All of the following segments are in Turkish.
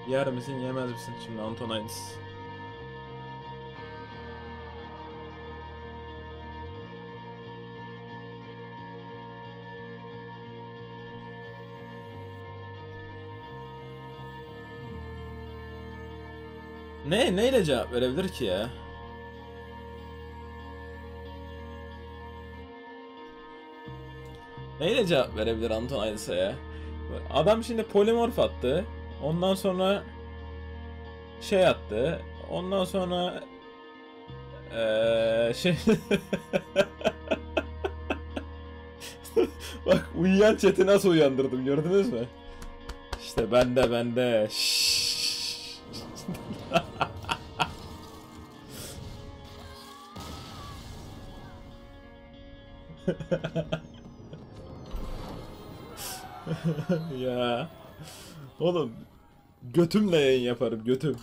Yer misin yemez misin şimdi Antonides? Neyle cevap verebilir ki ya? Neyle cevap verebilir Antonides'a ya? Adam şimdi polimorf attı. Ondan sonra şey attı. Ondan sonra şey bak uyuyan chat'i nasıl uyandırdım gördünüz mü? İşte bende. Şşş. Ya oğlum götümle yayın yaparım götüm.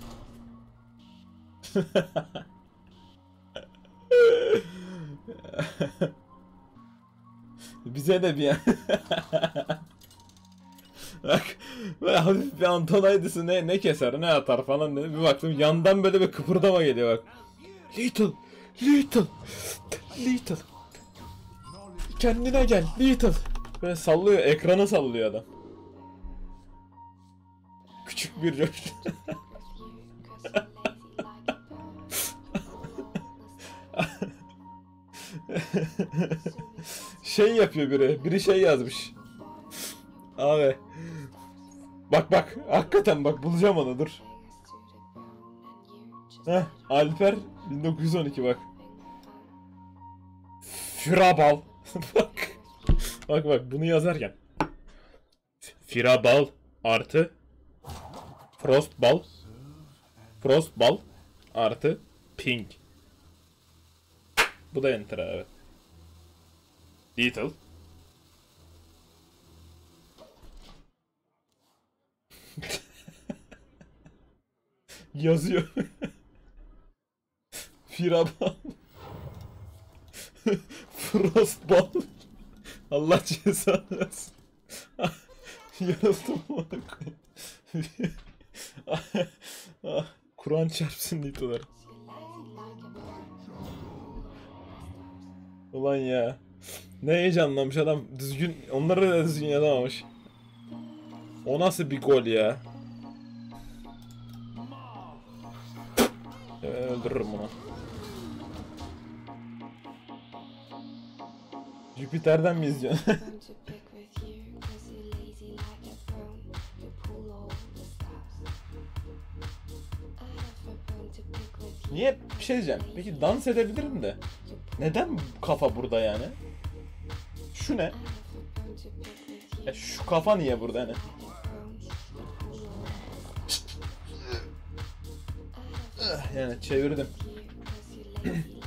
Bize de bir bak böyle hafif bir Antonides'ı ne keser ne atar falan dedi. Bir baktım yandan böyle bir kıpırdama geliyor bak. Little kendine gel Little. Böyle sallıyor ekranı sallıyor adam. Küçük bir coş. Şey yapıyor biri şey yazmış. Abi bak hakikaten bak bulacağım onu dur. Heh, Alper 1912 bak. Firabal. bak bunu yazarken. Firabal artı Frostball artı ping. Bu da enter abi. Little. Yazıyor. Firabal. Frostball. Allah cezanı versin. Yazdım ona koyayım. Kur'an çarpsın Little'lar. Ulan ya. Ne heyecanlanmış adam. Düzgün. Onları da düzgün yazamamış. O nasıl bir gol ya? Öldürürüm bunu. Jüpiter'den mi izliyorsun? Niye bir şey diyeceğim. Peki dans edebilirim de. Neden kafa burada yani? Şu ne? Şu kafa niye burada yani? Yani çevirdim.